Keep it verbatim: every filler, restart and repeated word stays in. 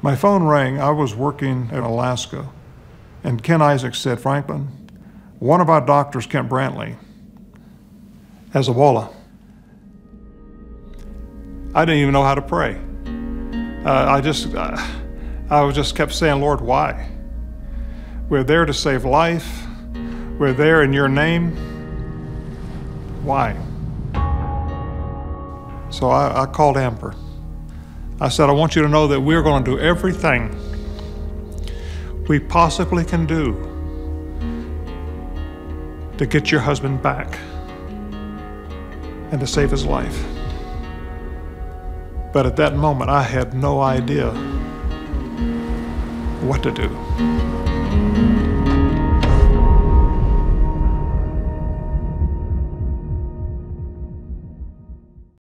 My phone rang. I was working in Alaska, and Ken Isaacs said, "Franklin, one of our doctors, Kent Brantly, has Ebola." I didn't even know how to pray. Uh, I just, uh, I was just kept saying, "Lord, why? We're there to save life. We're there in your name. Why?" So I, I called Amber. I said, "I want you to know that we're going to do everything we possibly can do to get your husband back and to save his life." But at that moment, I had no idea what to do.